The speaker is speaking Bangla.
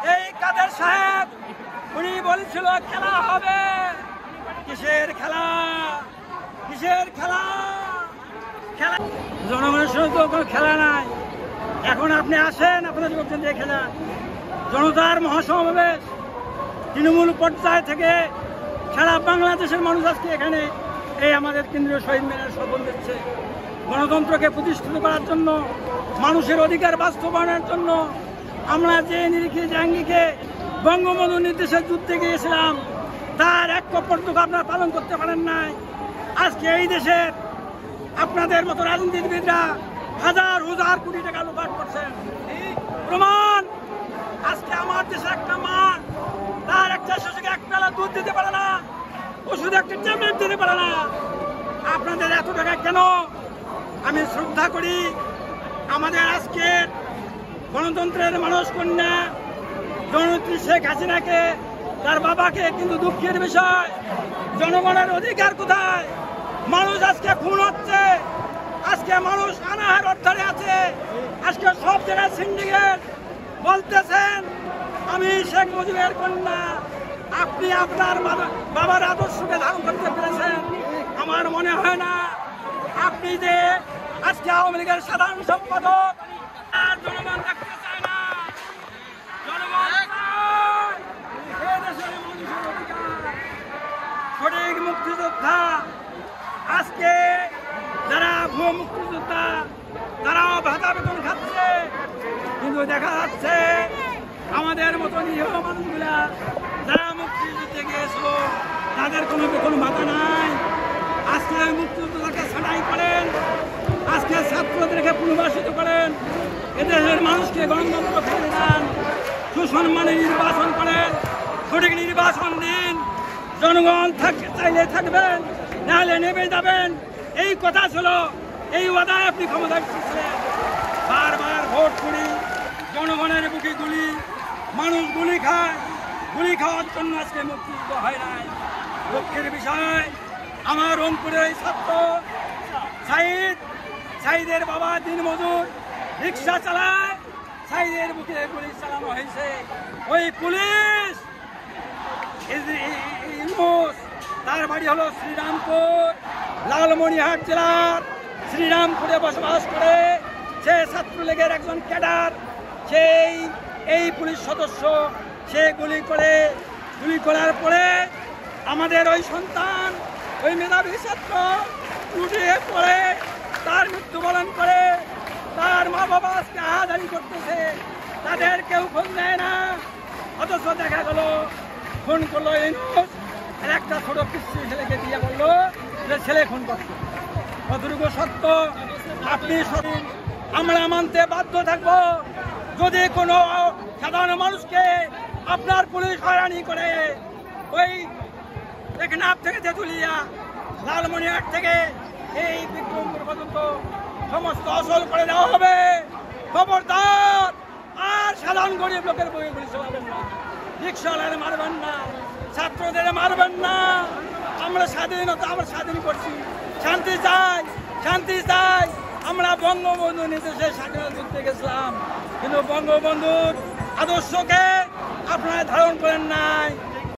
এই কাদের সাহেব উনি বলেছিল খেলা হবে। কিসের খেলা? কিসের খেলা? খেলা জনগণের সঙ্গে তো কোনো খেলা নাই। এখন আপনি আসেন, আপনার যুবকদের দিয়ে খেলা। জনতার মহাসমাবেশ তৃণমূল পর্যায় থেকে সারা বাংলাদেশের মানুষ আজকে এখানে এই আমাদের কেন্দ্রীয় শহীদ মিনারে শপথ দিচ্ছে। গণতন্ত্রকে প্রতিষ্ঠিত করার জন্য, মানুষের অধিকার বাস্তবায়নের জন্য আমরা যে নিরিখে জাঙ্গিকে বঙ্গবন্ধু নির্দেশে যুদ্ধে গিয়েছিলাম তার এক কর্তব্য আপনারা পালন করতে পারেন নাই। আজকে এই দেশের আপনাদের মতো রাজনীতিবিদরা হাজার হাজার কোটি টাকা লুপাট করছেন। প্রমাণ আজকে আমার দেশে একটা মা তার একটা শিশুকে এক বেলা দুধ দিতে পারে না, ওষুধ একটা ট্যাবলেট দিতে পারে না। আপনাদের এত টাকা কেন? আমি শ্রদ্ধা করি আমাদের আজকের গণতন্ত্রের মানুষ কন্যা জননেত্রী শেখ হাসিনাকে, তার বাবাকে, কিন্তু দুঃখের বিষয় জনগণের অধিকার কোথায়? মানুষ আজকে খুন হচ্ছে, আজকে মানুষ অনাহার অর্ধারে আছে। আজকে সব জায়গায় সিন্ডিকেট বলতেছেন আমি শেখ মুজিবের কন্যা। আপনি আপনার বাবার আদর্শকে ধারণ করতে পেরেছেন? আমার মনে হয় না। আপনি যে আজকে আওয়ামী লীগের সাধারণ সম্পাদক, আর জনগণ দেখতে চায় না। জনগণ সঠিক মুক্তিযোদ্ধা, আজকে যারা ভুয়ো মুক্তিযোদ্ধা তারাও ভাতা বেতন খাচ্ছে, কিন্তু দেখা যাচ্ছে আমাদের মতো নিরীহ মানুষগুলা যারা মুক্তিযুদ্ধে গিয়েছিল তাদের কোনো ভাতা নাই। আজকে মুক্তিযোদ্ধাকে ছাঁটাই করেন, আজকে ছাত্রদেরকে পুনর্বাসিত করেন, এদেশের মানুষকে গণতন্ত্র ফিরে দেন, সুসম্মানে নির্বাচন করেন, সঠিক নির্বাচন দিন। জনগণ চাইলে থাকবেন, নাহলে নেমে যাবেন। এই কথা ছিল, এই ওয়াদায় আপনি ক্ষমতায় ছিলেন। বারবার ভোট করি, জনগণের বুকে গুলি, মানুষ গুলি খায়, গুলি খাওয়ার জন্য আজকে মুক্তিযুদ্ধ হয় নাই। দুঃখের বিষয় আমার রংপুরের ছাত্র সাইদের বাবা দিনমজুর রিক্সা চালায়, সাইদের বুকে গুলি চালানো হয়েছে। ওই পুলিশ তার বাড়ি হলো শ্রীরামপুর, লালমনিরহাট জেলার শ্রীরামপুরে বসবাস করে। সে ছাত্রলীগের একজন ক্যাডার, সেই এই পুলিশ সদস্য সে গুলি করার পরে আমাদের ওই সন্তান, ওই মেধাবী ছাত্র লুটিয়ে পড়ে তার মৃত্যুবরণ করে। তার মা বাবা আজকে আহাজারি করতেছে, তাদের কেউ ফোন দেয় না। অথচ দেখা গেল ফোন করলো একটা ছোট পিসি ছেলেকে দিয়ে বললো যে ছেলে ফোন করছে। কতটুকু সত্য আপনি আমরা মানতে বাধ্য থাকবো। যদি কোনো সাধারণ মানুষকে আপনার পুলিশ হয়রানি করে, ওই টেকনাফ থেকে তেঁতুলিয়া, লালমনিরহাট থেকে এই বিক্রমপুর পর্যন্ত সমস্ত অসল করে দেওয়া হবে। খবরদার আর সাধারণ গরিব লোকের বই গুলি চালাবেন না, রিক্সাওয়ালার মারবেন না, ছাত্রদের মারবেন না। আমরা স্বাধীনতা, আমরা স্বাধীন করছি, শান্তি চাই, শান্তি চাই। আমরা বঙ্গবন্ধু নির্দেশে স্বাধীনতা যুদ্ধে গেছিলাম, কিন্তু বঙ্গবন্ধুর আদর্শকে আপনারা ধারণ করেন নাই।